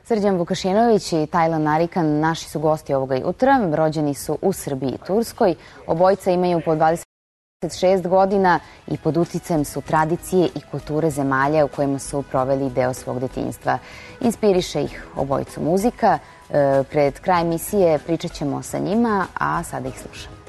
Srđan Vukašinović i Tajlan Narikan naši su gosti ovoga jutra. Rođeni su u Srbiji i Turskoj. Obojica imaju po 26 godina i pod uticajem su tradicije i kulture zemalja u kojima su proveli deo svog detinjstva. Inspiriše ih obojicu muzika. Pred kraj emisije pričat ćemo sa njima, a sada ih slušamo.